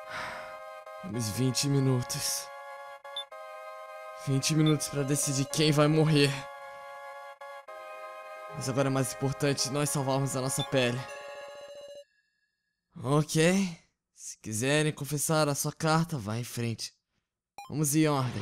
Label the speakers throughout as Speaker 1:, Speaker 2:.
Speaker 1: Temos 20 minutos. 20 minutos pra decidir quem vai morrer. Mas agora é mais importante nós salvarmos a nossa pele. Ok. Se quiserem confessar a sua carta, vá em frente. Vamos em ordem.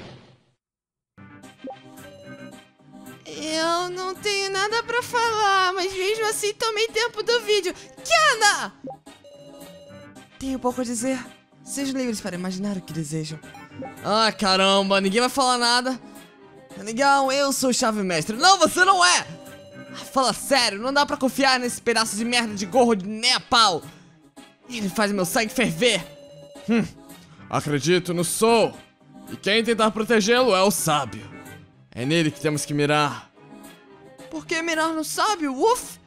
Speaker 2: Eu não tenho nada pra falar, mas mesmo assim tomei tempo do vídeo. Kiana! Tenho pouco a dizer. Sejam livres para imaginar o que desejam.
Speaker 1: Ah, caramba, ninguém vai falar nada. Legal, eu sou o Chave Mestre. Não, você não é! Fala sério, não dá pra confiar nesse pedaço de merda de gorro de nem a pau. Ele faz meu sangue ferver. Acredito no Soul. E quem tentar protegê-lo é o sábio. É nele que temos que mirar.
Speaker 2: Por que mirar no sábio? Uf!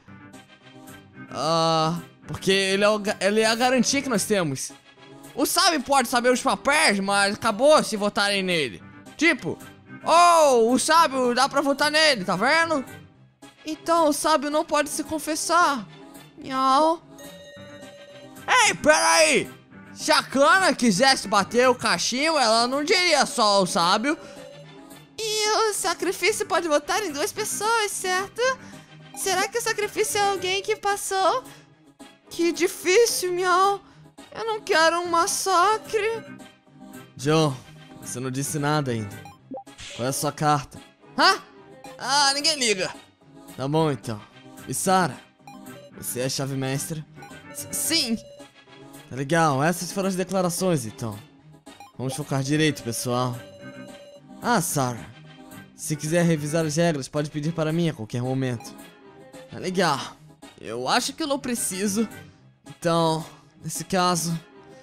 Speaker 1: Porque ele é a garantia que nós temos. O sábio pode saber os papéis, mas acabou se votarem nele. Tipo, o sábio dá pra votar nele, tá vendo?
Speaker 2: Então o sábio não pode se confessar. Miau.
Speaker 1: Ei, peraí! Se a Kana quisesse bater o cachimbo, ela não diria só o sábio.
Speaker 2: E o sacrifício pode votar em 2 pessoas, certo? Será que o sacrifício é alguém que passou? Que difícil, miau. Eu não quero um massacre.
Speaker 1: John, você não disse nada ainda. Qual é a sua carta? Ninguém liga. Tá bom então. E Sarah, você é a chave mestra?
Speaker 2: Sim.
Speaker 1: Tá legal, essas foram as declarações então. Vamos focar direito, pessoal. Sarah, se quiser revisar as regras, pode pedir para mim a qualquer momento. Tá legal. Eu acho que eu não preciso. Então, nesse caso,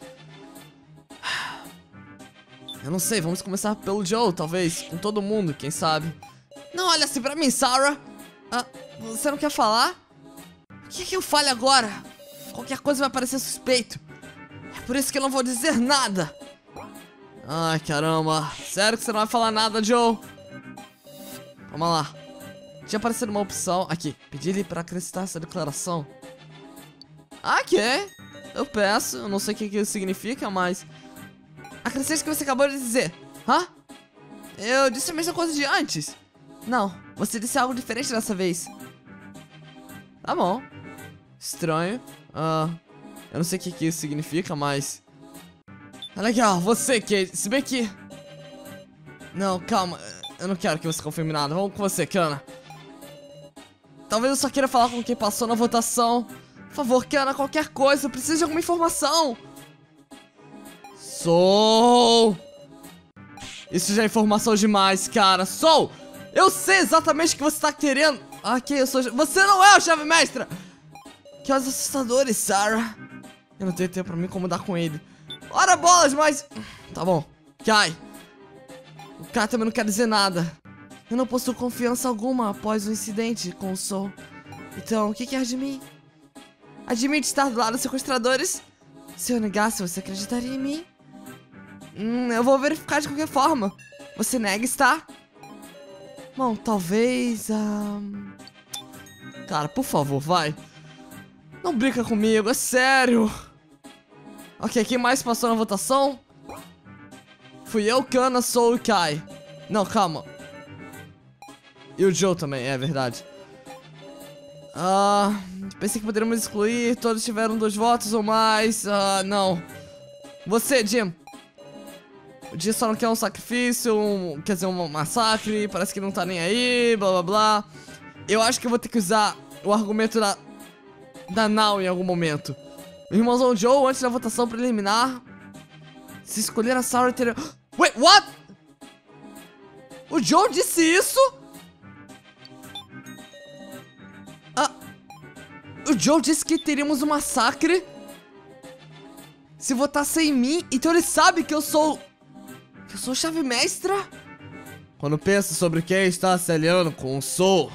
Speaker 1: eu não sei, vamos começar pelo Joe, talvez, com todo mundo, quem sabe. Não olha assim pra mim, Sarah. Você não quer falar? O que eu fale agora? Qualquer coisa vai parecer suspeito. É por isso que eu não vou dizer nada. Ai, caramba. Sério que você não vai falar nada, Joe? Vamos lá. Tinha aparecido uma opção. Aqui, pedir-lhe pra acrescentar essa declaração. Ok. Eu peço. Eu não sei o que isso significa, mas... acrescente o que você acabou de dizer. Eu disse a mesma coisa de antes. Não, você disse algo diferente dessa vez. Tá bom. Estranho. Eu não sei o que isso significa, mas... tá legal, você, Kate. Se bem que... não, calma. Eu não quero que você confirme nada. Vamos com você, Kana. Talvez eu só queira falar com quem passou na votação. Por favor, Kana, qualquer coisa. Eu preciso de alguma informação. Soul! Isso já é informação demais, cara. Soul! Eu sei exatamente o que você tá querendo. Ok, eu sou... você não é o chave mestra! Que olhos assustadores, Sarah. Eu não tenho tempo pra me incomodar com ele. Ora bolas, mas... tá bom. Kai. O cara também não quer dizer nada. Eu não possuo confiança alguma após o incidente com o Soul. Então, o que quer de mim? Admite estar do lado dos sequestradores? Se eu negasse, você acreditaria em mim? Eu vou verificar de qualquer forma. Você nega, está? Bom, talvez... cara, por favor, vai. Não brinca comigo, é sério. Ok, quem mais passou na votação? Fui eu, Kana, Soul e Kai. Não, calma. E o Joe também, é verdade. Pensei que poderíamos excluir. Todos tiveram 2 votos ou mais. Não. Você, Jim. O Jim só não quer um sacrifício, quer dizer, um massacre. Parece que não tá nem aí, blá blá blá. Eu acho que eu vou ter que usar o argumento da Now em algum momento. O irmãozão Joe, antes da votação preliminar, se escolher a Sarah teria... Wait, what? O Joe disse isso? O Joe disse que teríamos um massacre se votasse em mim. Então ele sabe que eu sou... que eu sou chave mestra? Quando penso sobre quem está se aliando com o Soul,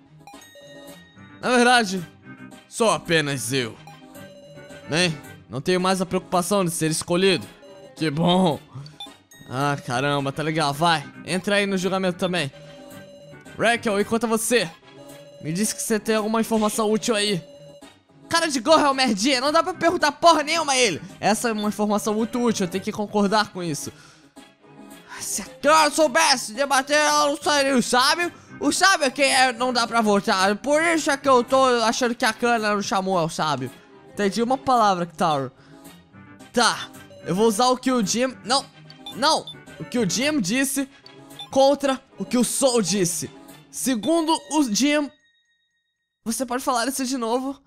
Speaker 1: na verdade, sou apenas eu. Bem, não tenho mais a preocupação de ser escolhido. Que bom. Caramba, tá legal, vai. Entra aí no julgamento também. Raquel, e quanto a você? Me disse que você tem alguma informação útil aí. cara de gorro é o merdinha, não dá pra perguntar porra nenhuma a ele. Essa é uma informação muito útil, eu tenho que concordar com isso. Se a Kana soubesse debater, ela não sairia o sábio. O sábio é quem não dá pra votar. Por isso é que eu tô achando que a Kana não chamou o sábio. Entendi uma palavra, Tauro. Tá, eu vou usar o que o Jim... Não, o que o Jim disse contra o que o Soul disse. Segundo o Jim... Você pode falar isso de novo?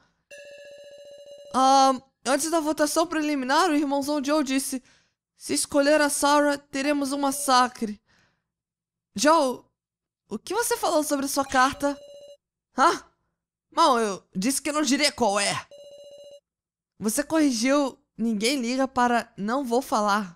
Speaker 1: Antes da votação preliminar, o irmãozão Joe disse: se escolher a Sarah, teremos um massacre. Joe, o que você falou sobre sua carta? Hã? Bom, eu disse que eu não diria qual é. Você corrigiu, ninguém liga para não vou falar.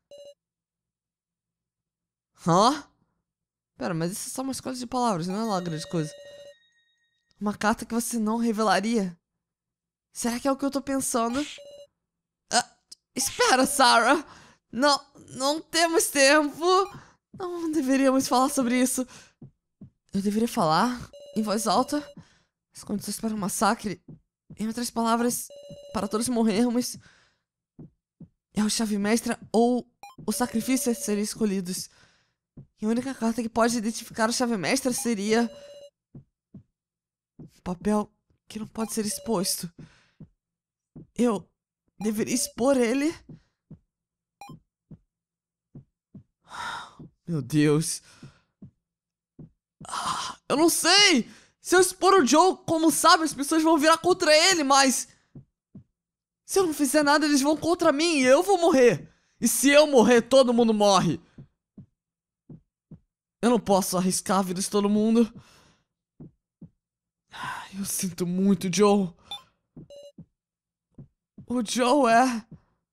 Speaker 1: Hã? Pera, mas isso é só umas coisas de palavras, não é lá grande coisa. Uma carta que você não revelaria? Será que é o que eu tô pensando? Espera, Sarah! Não temos tempo! Não deveríamos falar sobre isso. Eu deveria falar em voz alta as condições para um massacre. Em outras palavras, para todos morrermos. É o chave mestra ou o sacrifício a serem escolhidos. E a única carta que pode identificar o chave mestra seria... um papel que não pode ser exposto. Eu deveria expor ele? Meu Deus. Eu não sei! Se eu expor o Joe, como sabe, as pessoas vão virar contra ele, mas... se eu não fizer nada, eles vão contra mim e eu vou morrer. E se eu morrer, todo mundo morre. Eu não posso arriscar a vida de todo mundo. Eu sinto muito, Joe. O Joe é...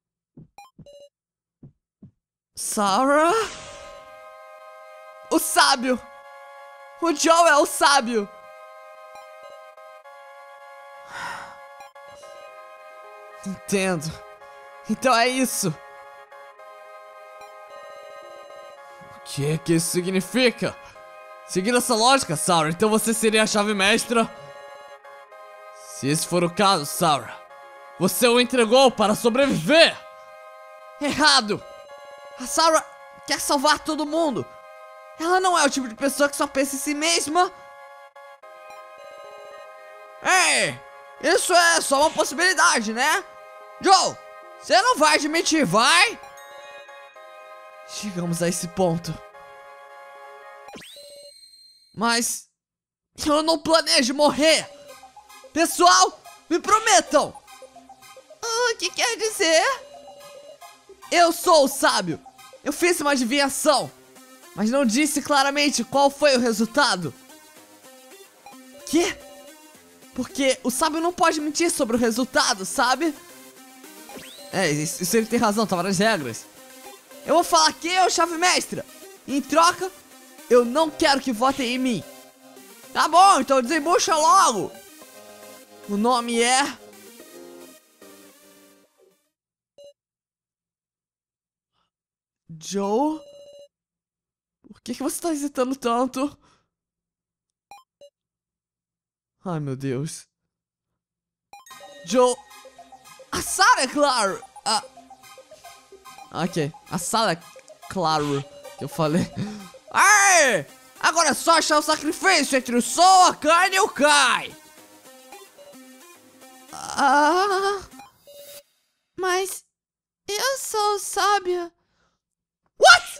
Speaker 1: Sarah? O sábio! O Joe é o sábio! Entendo. Então é isso. O que isso significa? Seguindo essa lógica, Sarah, então você seria a chave mestra? Se esse for o caso, Sarah, você o entregou para sobreviver! Errado! A Sarah quer salvar todo mundo! Ela não é o tipo de pessoa que só pensa em si mesma! Ei! Isso é só uma possibilidade, né? Joe! Você não vai admitir, vai? Chegamos a esse ponto. Mas... eu não planejo morrer! Pessoal, me prometam!
Speaker 2: O que quer dizer?
Speaker 1: Eu sou o sábio! Eu fiz uma adivinhação, mas não disse claramente qual foi o resultado. Quê? Porque o sábio não pode mentir sobre o resultado, sabe? Isso ele tem razão, tava nas regras. Eu vou falar quem é o chave mestra. Em troca, eu não quero que votem em mim. Tá bom, então desembucha logo. O nome é... Joe? Por que você tá hesitando tanto? Ai, meu Deus. Joe... A Sarah, é claro! Ok, a Sarah, é claro que eu falei. Aê! Agora é só achar o sacrifício entre o Sol, a Kana e o Kai!
Speaker 2: Mas... eu sou sábia.
Speaker 1: What?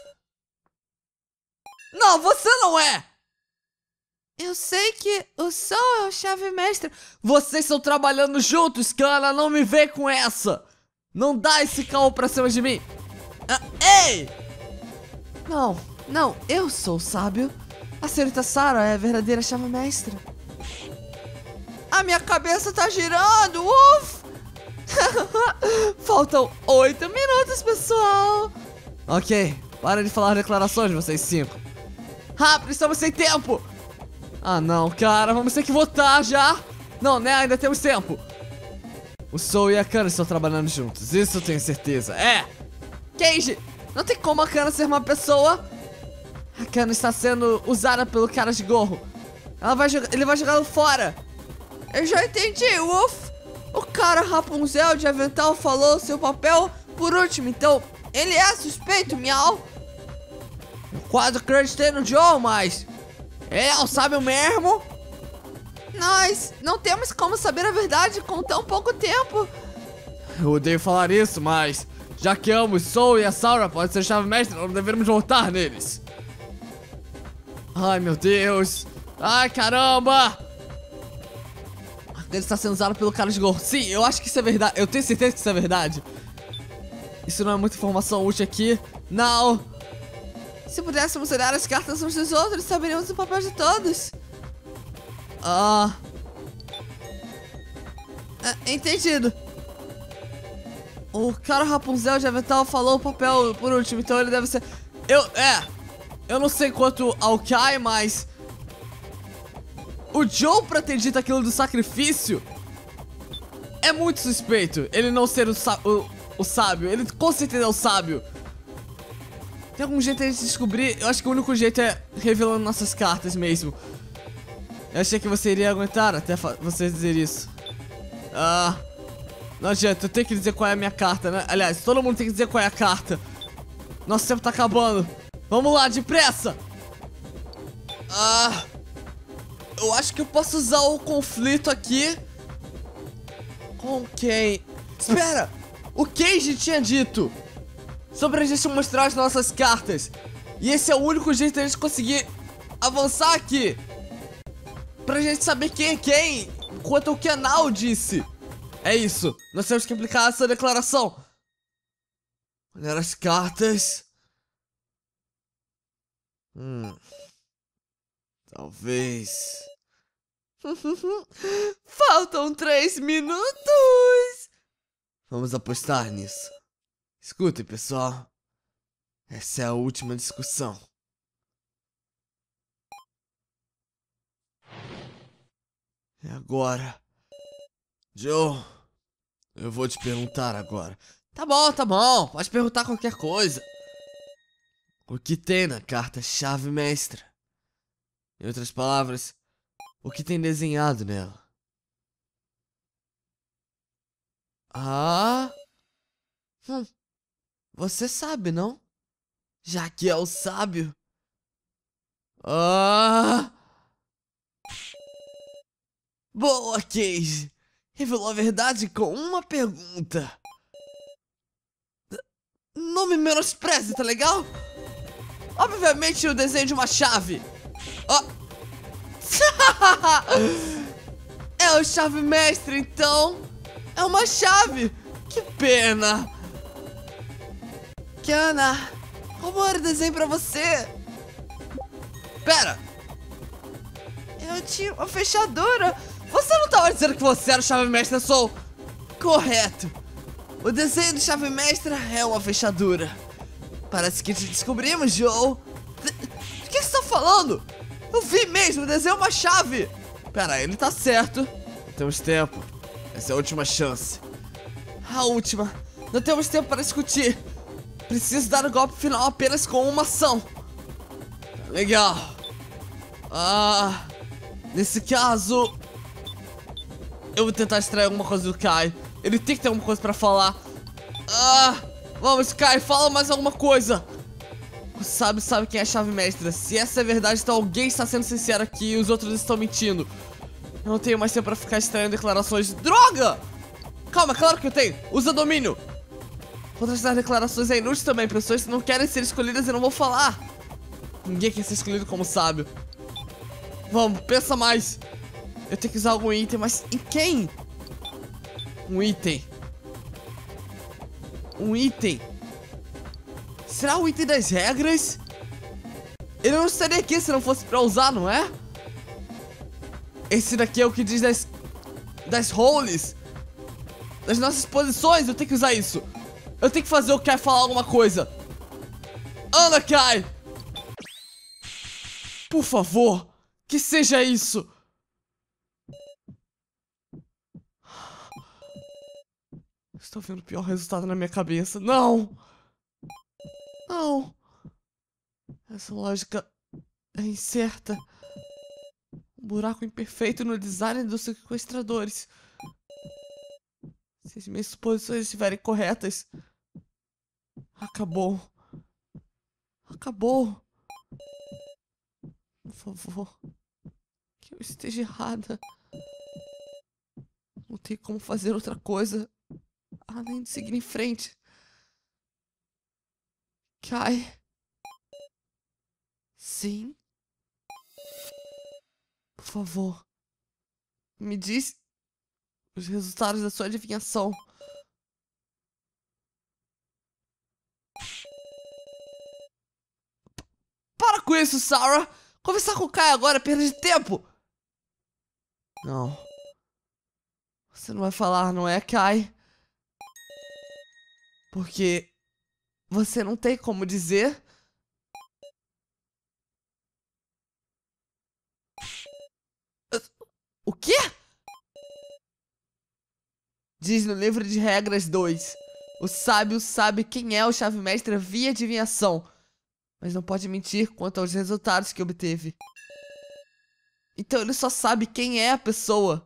Speaker 1: Não, você não é!
Speaker 2: Eu sei que o Sol é o chave mestra.
Speaker 1: Vocês estão trabalhando juntos, Kana, não me vem com essa! Não dá esse caô pra cima de mim! Ei! Não, eu sou o sábio. A senhorita Sarah é a verdadeira chave mestra.
Speaker 2: A minha cabeça tá girando, uff!
Speaker 1: Faltam 8 minutos, pessoal! Ok, para de falar declarações, vocês 5. Rápido, estamos sem tempo! Ah não, cara, vamos ter que votar já! Não, né, ainda temos tempo! O Soul e a Kana estão trabalhando juntos, isso eu tenho certeza. Keiji, não tem como a Kana ser uma pessoa. A Kana está sendo usada pelo cara de gorro. Ele vai jogá-lo fora.
Speaker 2: Eu já entendi, uff! O cara Rapunzel de avental falou seu papel por último, então ele é suspeito, miau.
Speaker 1: Eu quase acreditei no Joe, mas... ele é o sábio mesmo?
Speaker 2: Nós não temos como saber a verdade com tão pouco tempo.
Speaker 1: Eu odeio falar isso, mas... já que ambos, Soul e a Sarah, podem ser chave mestra, não devemos voltar neles. Ai, meu Deus. Ai, caramba. Ele está sendo usado pelo cara de Gol. Sim, eu acho que isso é verdade. Eu tenho certeza que isso é verdade. Isso não é muita informação útil aqui. Não.
Speaker 2: Se pudéssemos olhar as cartas uns dos outros, saberíamos o papel de todos. Entendido.
Speaker 1: O cara Rapunzel de avental falou o papel por último, então ele deve ser... Eu não sei quanto ao Kai, mas... o Joe pra ter dito aquilo do sacrifício é muito suspeito. Ele não ser o sábio. Ele com certeza é o sábio. Tem algum jeito de a gente descobrir? Eu acho que o único jeito é revelando nossas cartas mesmo. Eu achei que você iria aguentar até você dizer isso. Não adianta, eu tenho que dizer qual é a minha carta, né? Aliás, todo mundo tem que dizer qual é a carta. Nosso tempo tá acabando. Vamos lá, depressa! Eu acho que eu posso usar o conflito aqui. Com quem? Espera! O Keiji tinha dito sobre a gente mostrar as nossas cartas. E esse é o único jeito de a gente conseguir avançar aqui. Pra gente saber quem é quem, enquanto o canal disse. É isso, nós temos que aplicar essa declaração. Olhar as cartas. Talvez.
Speaker 2: Faltam 3 minutos.
Speaker 1: Vamos apostar nisso. Escutem, pessoal. Essa é a última discussão. E agora? Joe, eu vou te perguntar agora. Tá bom. Pode perguntar qualquer coisa. O que tem na carta chave mestra? Em outras palavras, o que tem desenhado nela? Você sabe, não? Já que é o sábio. Boa, Keiji. Revelou a verdade com uma pergunta. Não me menospreze, tá legal? Obviamente o desenho de uma chave. É o chave mestre, então. É uma chave. Que pena.
Speaker 2: Kiana, como era o desenho pra você?
Speaker 1: Pera.
Speaker 2: Eu tinha uma fechadura.
Speaker 1: Você não tava dizendo que você era o chave mestre, Soul? Correto. O desenho do chave mestra é uma fechadura. Parece que te descobrimos, Joe. O que você tá falando? Eu vi mesmo, o desenho é uma chave. Pera, ele tá certo. Não temos tempo. Essa é a última chance. A última. Não temos tempo para discutir. Preciso dar o golpe final apenas com uma ação. Legal. Nesse caso, eu vou tentar extrair alguma coisa do Kai. Ele tem que ter alguma coisa pra falar. Vamos, Kai, fala mais alguma coisa. O sábio sabe quem é a chave mestra. Se essa é verdade, então alguém está sendo sincero aqui e os outros estão mentindo. Eu não tenho mais tempo pra ficar extraindo declarações. Droga! Calma, claro que eu tenho. Usa domínio. Outras das declarações é inútil também. Pessoas que não querem ser escolhidas e não vou falar. Ninguém quer ser escolhido como sábio. Vamos, pensa mais. Eu tenho que usar algum item, mas em quem? Um item. Um item. Será o item das regras? Ele não estaria aqui se não fosse pra usar, não é? Esse daqui é o que diz das roles. Das nossas posições, eu tenho que usar isso. Eu tenho que fazer o Kai falar alguma coisa. Anda, Kai! Por favor, que seja isso. Estou vendo o pior resultado na minha cabeça. Não! Não! Essa lógica é incerta. Um buraco imperfeito no design dos sequestradores. Se as minhas suposições estiverem corretas, acabou. Acabou. Por favor, que eu esteja errada. Não tem como fazer outra coisa além de seguir em frente. Kai. Sim. Por favor, me diz os resultados da sua adivinhação. Para com isso, Sarah! Conversar com o Kai agora é perda de tempo! Não. Você não vai falar, não é, Kai? Porque você não tem como dizer. O quê? Diz no livro de regras 2. O sábio sabe quem é o chave-mestre via adivinhação, mas não pode mentir quanto aos resultados que obteve. Então ele só sabe quem é a pessoa.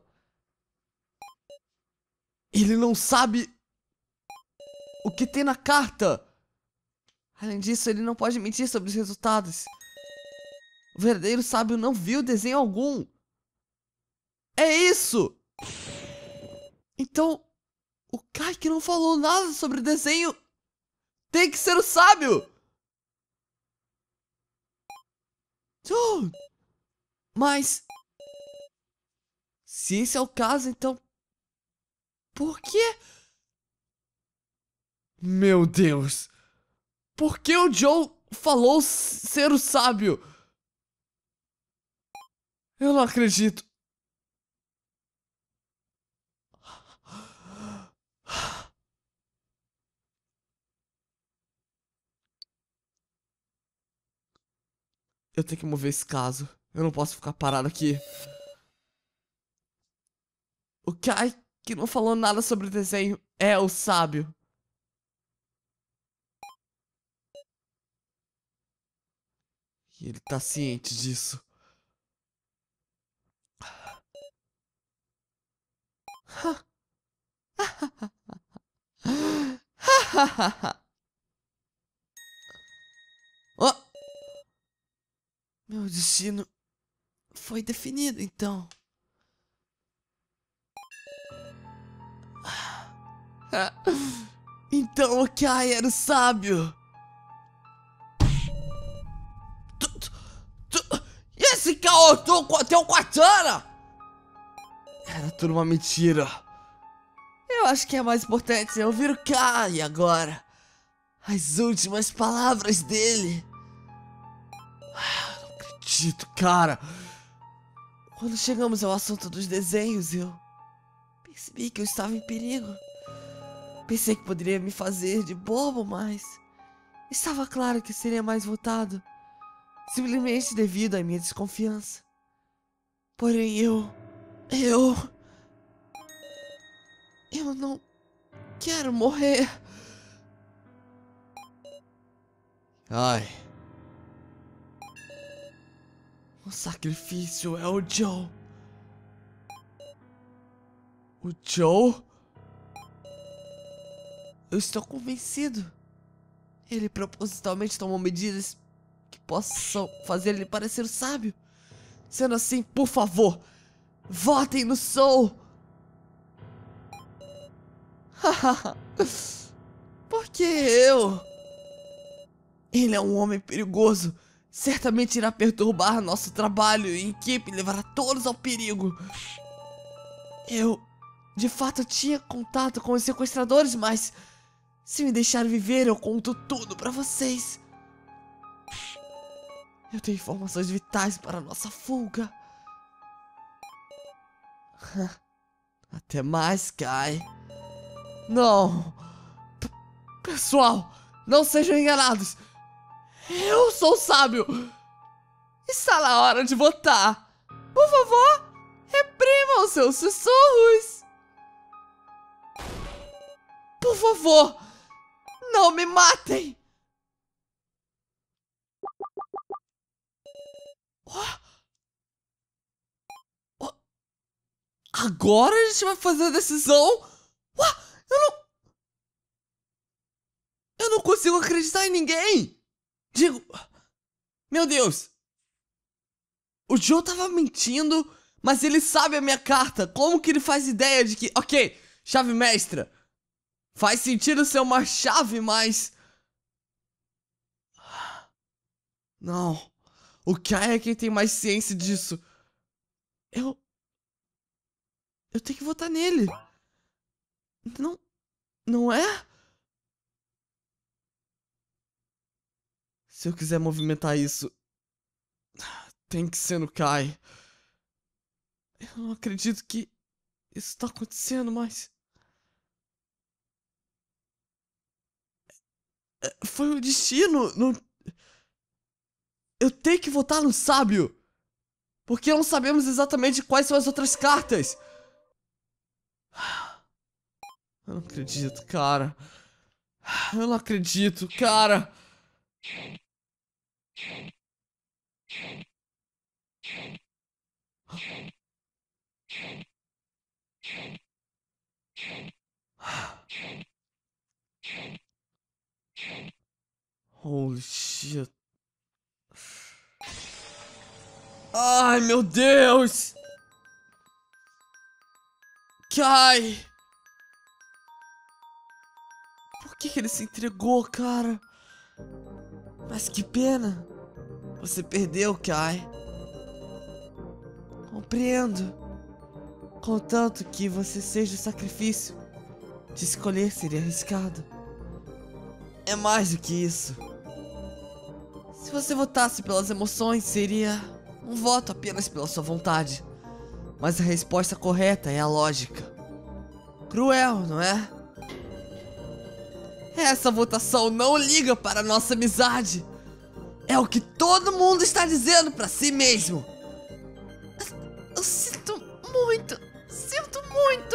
Speaker 1: Ele não sabe o que tem na carta. Além disso, ele não pode mentir sobre os resultados. O verdadeiro sábio não viu desenho algum. É isso! Então, o Kai que não falou nada sobre o desenho tem que ser o sábio! Dude! Mas... se esse é o caso, então... por quê? Meu Deus! Por que o Joe falou ser o sábio? Eu não acredito. Eu tenho que mover esse caso. Eu não posso ficar parado aqui. O Kai, que não falou nada sobre o desenho, é o sábio. E ele tá ciente disso. Oh! Meu destino foi definido, então. Então o Kai era o sábio. E esse caô tem um Katana? Era tudo uma mentira. Eu acho que é mais importante eu ouvir o Kai agora. As últimas palavras dele. Não acredito, cara. Quando chegamos ao assunto dos desenhos, eu percebi que eu estava em perigo. Pensei que poderia me fazer de bobo, mas estava claro que seria mais votado, simplesmente devido à minha desconfiança. Porém eu não quero morrer. Ai. O sacrifício é o Joe. O Joe? Eu estou convencido. Ele propositalmente tomou medidas que possam fazer ele parecer sábio. Sendo assim, por favor, votem no Soul. Por que eu? Ele é um homem perigoso. Certamente irá perturbar nosso trabalho e equipe e levará todos ao perigo. Eu, de fato, tinha contato com os sequestradores, mas se me deixar viver, eu conto tudo pra vocês. Eu tenho informações vitais para nossa fuga. Até mais, Kai. Não. Pessoal, não sejam enganados. Eu sou sábio. Está na hora de votar. Por favor, reprimam seus sussurros. Por favor, não me matem. Agora a gente vai fazer a decisão? Eu não consigo acreditar em ninguém! Digo... Meu Deus! O Joe tava mentindo, mas ele sabe a minha carta. Como que ele faz ideia de que... Ok, chave mestra. Faz sentido ser uma chave, mas... Não. O Kai é quem tem mais ciência disso. Eu... Eu tenho que votar nele. Não... Não é? Se eu quiser movimentar isso... Tem que ser no Kai. Eu não acredito que isso tá acontecendo, mas... Foi o destino. Não... Eu tenho que votar no sábio. Porque não sabemos exatamente quais são as outras cartas. Eu não acredito, cara. Eu não acredito, cara. Holy shit. Ai, meu Deus. Kai. Por que ele se entregou, cara? Mas que pena. Você perdeu, Kai. Compreendo. Contanto que você seja o sacrifício. De escolher seria arriscado. É mais do que isso. Se você votasse pelas emoções, seria um voto apenas pela sua vontade. Mas a resposta correta é a lógica. Cruel, não é? Essa votação não liga para a nossa amizade. É o que todo mundo está dizendo para si mesmo. Eu sinto muito. Sinto muito.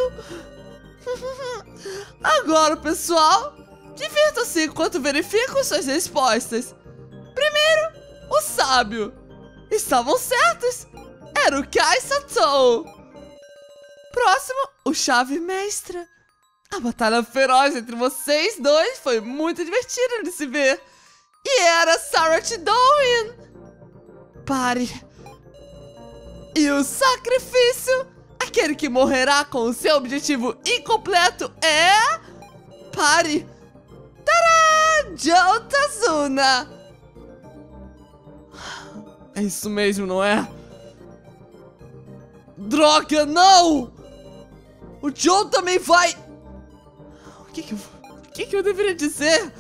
Speaker 1: Agora, pessoal, divirtam-se enquanto verificam suas respostas. Primeiro, o sábio. Estavam certos. Era o Kai Satou. Próximo, o chave mestra. A batalha feroz entre vocês dois foi muito divertida de se ver. E era Sarah Dowen. Pare. E o sacrifício, aquele que morrerá com o seu objetivo incompleto é... Pare. Tadá! Joe Tazuna. É isso mesmo, não é? Droga, não! O Joe também vai... O que eu deveria dizer?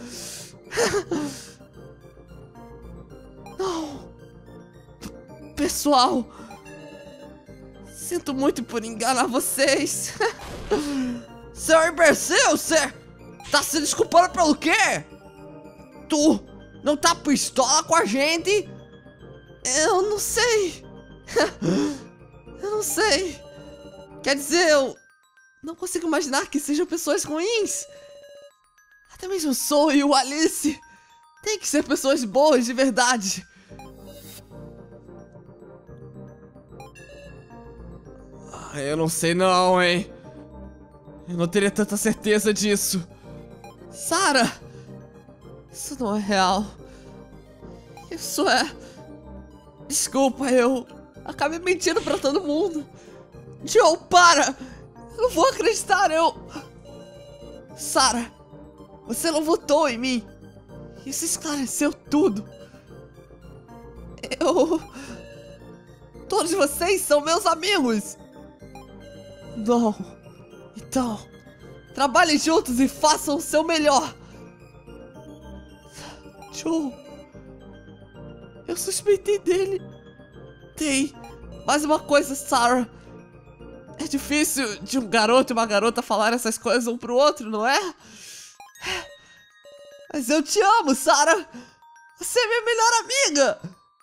Speaker 1: Não. Pessoal, sinto muito por enganar vocês. Seu imbecil, você tá se desculpando pelo quê? Tu não tá pistola com a gente? Eu não sei. Eu não sei. Quer dizer, eu não consigo imaginar que sejam pessoas ruins. Até mesmo o Soul e o Alice tem que ser pessoas boas de verdade. Eu não sei não, hein. Eu não teria tanta certeza disso. Sarah, isso não é real. Isso é... Desculpa, eu acabei mentindo pra todo mundo. Joe, para! Eu não vou acreditar, Sarah, você não votou em mim. Isso esclareceu tudo. Todos vocês são meus amigos. Não. Então, trabalhem juntos e façam o seu melhor. Joe, eu suspeitei dele. Tem mais uma coisa, Sarah. É difícil de um garoto e uma garota falar essas coisas um pro outro, não é? Mas eu te amo, Sarah. Você é minha melhor amiga.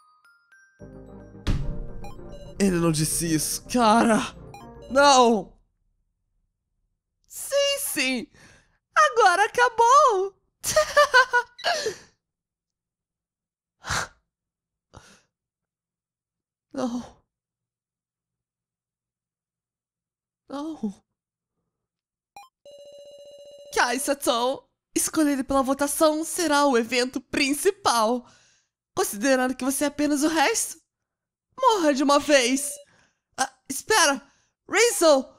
Speaker 1: Ele não disse isso, cara. Não. Sim, sim. Agora acabou. Não. Não. Kai Sato, escolher ele pela votação será o evento principal. Considerando que você é apenas o resto, morra de uma vez. Espera! Rizzo!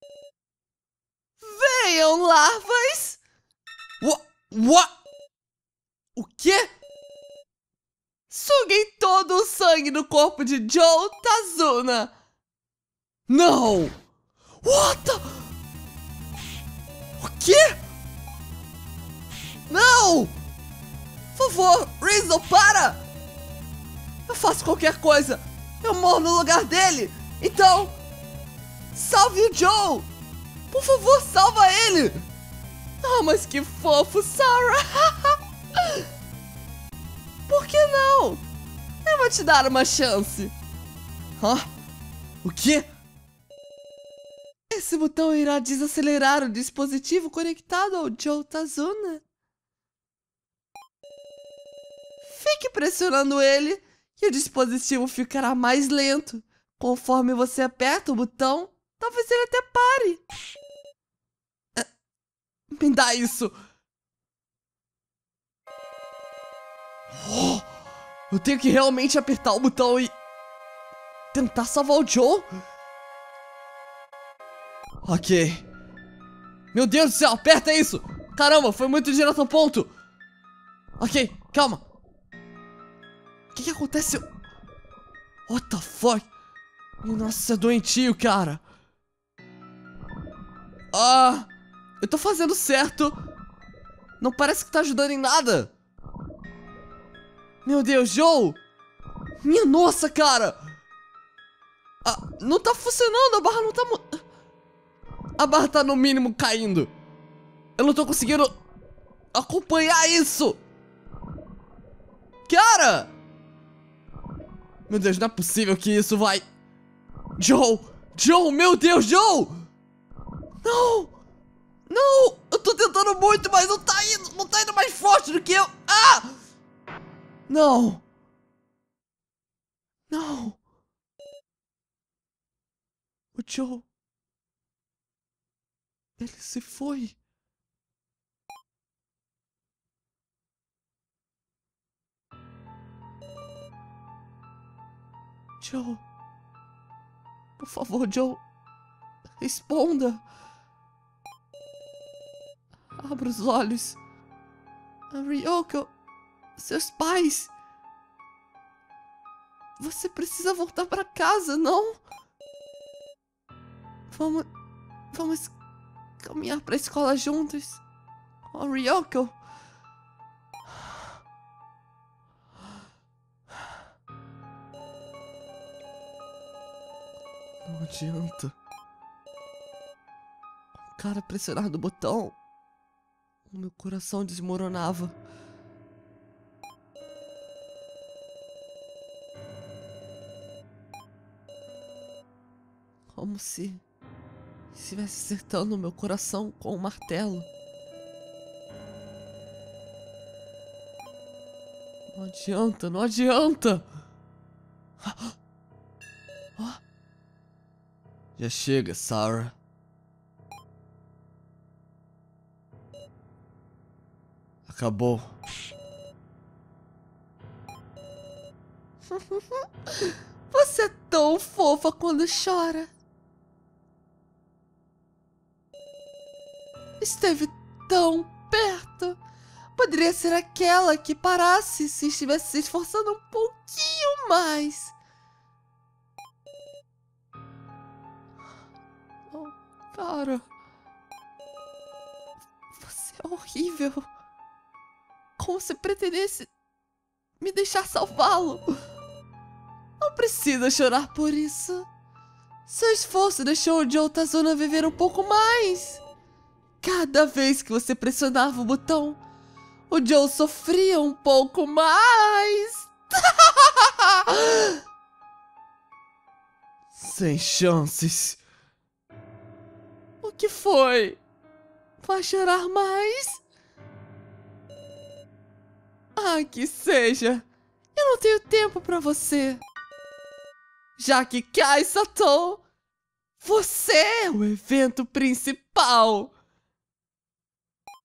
Speaker 1: Venham, larvas! What? O quê? Suguem todo o sangue do corpo de Joe Tazuna! Não! What the... O quê? Não! Por favor, Rizzo, para! Eu faço qualquer coisa! Eu morro no lugar dele! Então... Salve o Joe! Por favor, salva ele! Ah, mas que fofo, Sarah! Por que não? Eu vou te dar uma chance. O quê? Esse botão irá desacelerar o dispositivo conectado ao Joe Tazuna. Fique pressionando ele e o dispositivo ficará mais lento. Conforme você aperta o botão, talvez ele até pare. Me dá isso. Eu tenho que realmente apertar o botão e tentar salvar o Joe? Ok. Meu Deus do céu, aperta isso. Caramba, foi muito direto ao ponto. Ok, calma. O que aconteceu? What the fuck? Nossa, é doentio, cara. Eu tô fazendo certo. Não parece que tá ajudando em nada. Meu Deus, Joe. Minha nossa, cara. Não tá funcionando, a barra não tá... A barra tá no mínimo caindo. Eu não tô conseguindo acompanhar isso. Cara! Meu Deus, não é possível que isso vai... Joe! Joe, meu Deus, Joe! Não! Não! Eu tô tentando muito, mas não tá indo mais forte do que eu... Não! Não! O Joe... Ele se foi. Joe... Por favor, Joe... Responda! Abra os olhos. Ryoko... Seus pais... Você precisa voltar pra casa, não? Vamos caminhar pra escola juntos. Oh, Ryoko... Não adianta. Com o cara pressionado o botão, o meu coração desmoronava. Como se estivesse acertando o meu coração com um martelo. Não adianta, não adianta! Já chega, Sarah. Acabou. Você é tão fofa quando chora. Esteve tão perto. Poderia ser aquela que parasse se estivesse se esforçando um pouquinho mais. Oh, cara. Você é horrível. Como se pretendesse me deixar salvá-lo. Não precisa chorar por isso. Seu esforço deixou o Joe Tazuna viver um pouco mais. Cada vez que você pressionava o botão, o Joe sofria um pouco mais. Sem chances. O que foi? Vai chorar mais? Que seja. Eu não tenho tempo pra você. Já que Kai Sato, você é o evento principal.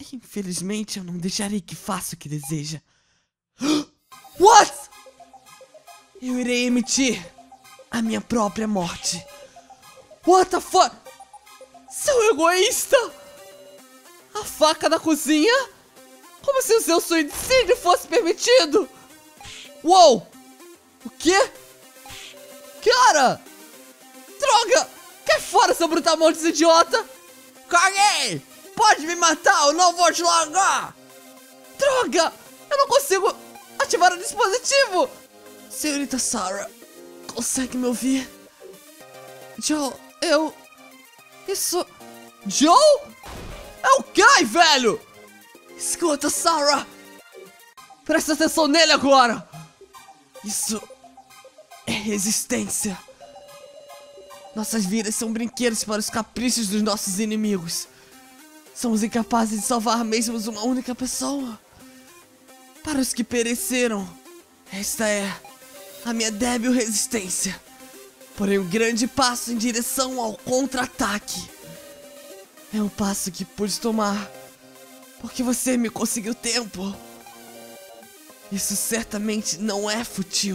Speaker 1: Infelizmente, eu não deixarei que faça o que deseja. What? Eu irei emitir a minha própria morte. What the fuck? Seu egoísta! A faca da cozinha? Como se o seu suicídio fosse permitido! Uou! O quê? Cara! Droga! Cai fora, seu brutamontes idiota! Caguei! Pode me matar, eu não vou te largar! Droga! Eu não consigo ativar o dispositivo! Senhorita Sarah, consegue me ouvir? Joe, Isso... Joe? É o Kai, velho! Escuta, Sarah! Presta atenção nele agora! Isso... é resistência. Nossas vidas são brinquedos para os caprichos dos nossos inimigos. Somos incapazes de salvar mesmo uma única pessoa. Para os que pereceram, esta é a minha débil resistência. Porém, um grande passo em direção ao contra-ataque. É um passo que pude tomar porque você me conseguiu tempo. Isso certamente não é fútil.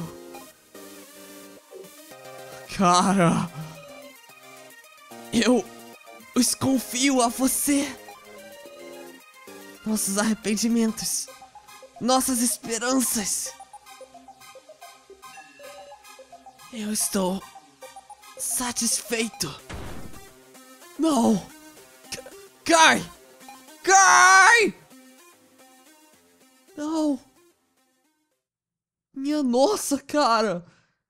Speaker 1: Cara, eu os confio a você. Nossos arrependimentos, nossas esperanças. Eu estou satisfeito. Não! Kai! Kai! Não! Minha nossa, cara!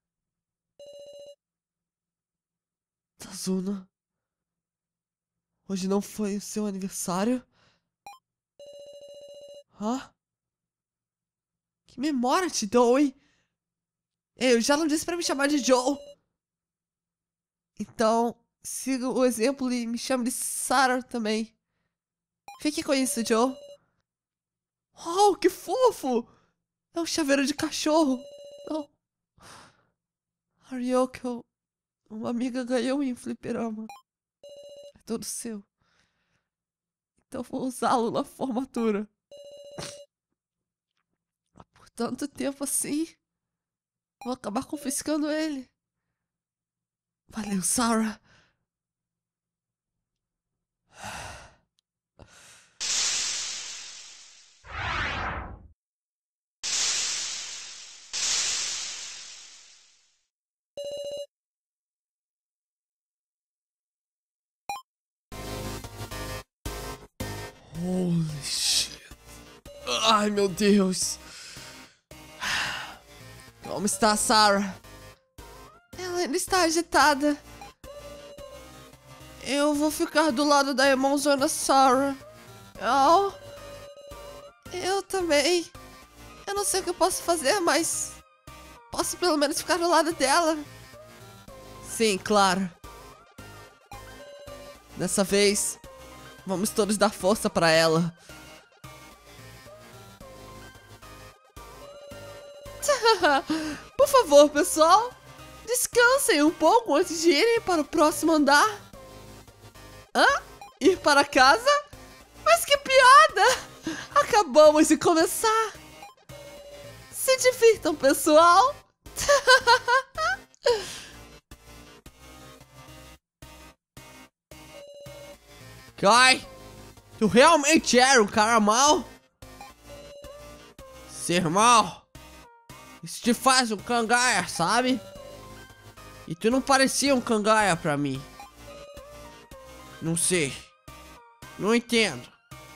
Speaker 1: Tazuna, hoje não foi o seu aniversário? Hã? Que memória te dou, hein? Eu já não disse pra me chamar de Joe. Então, siga o exemplo e me chame de Sarah também. Fique com isso, Joe. Oh, que fofo! É um chaveiro de cachorro. Oh. Ryoko, uma amiga ganhou em fliperama. É todo seu. Então vou usá-lo na formatura. Por tanto tempo assim, vou acabar confiscando ele. Valeu, Sarah. Holy shit. Ai, meu Deus. Como está, Sarah? Ela ainda está agitada. Eu vou ficar do lado da irmãzona Sarah. Oh, eu também. Eu não sei o que eu posso fazer, mas posso pelo menos ficar do lado dela. Sim, claro. Dessa vez, vamos todos dar força pra ela. Por favor, pessoal, descansem um pouco antes de irem para o próximo andar. Hã? Ir para casa? Mas que piada! Acabamos de começar. Se divirtam, pessoal. Kai, tu realmente era um cara mau? Ser mau? Isso te faz um cangaia, sabe? E tu não parecia um cangaia pra mim. Não sei. Não entendo.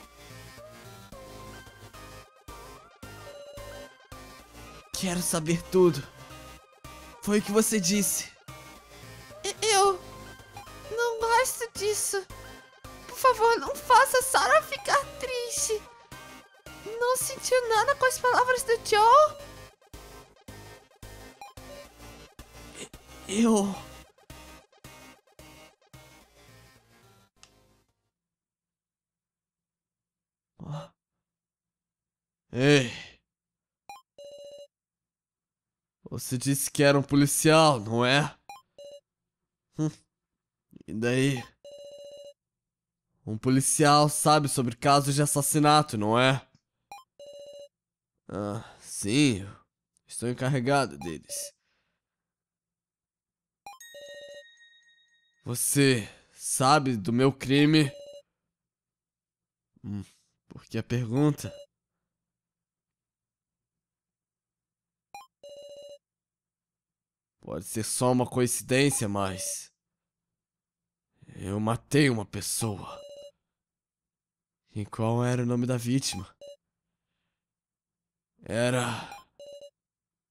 Speaker 1: Quero saber tudo. Foi o que você disse. Eu não gosto disso. Por favor, não faça a Sarah ficar triste. Não sentiu nada com as palavras do Joe? Eu... Ei. Você disse que era um policial, não é? E daí? Um policial sabe sobre casos de assassinato, não é? Ah, sim, eu estou encarregado deles. Você sabe do meu crime? Por que a pergunta? Pode ser só uma coincidência, mas eu matei uma pessoa. E qual era o nome da vítima? Era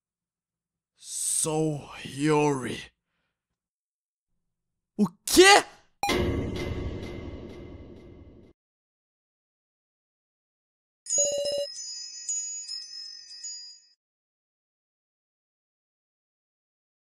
Speaker 1: Soul Hyori. O quê?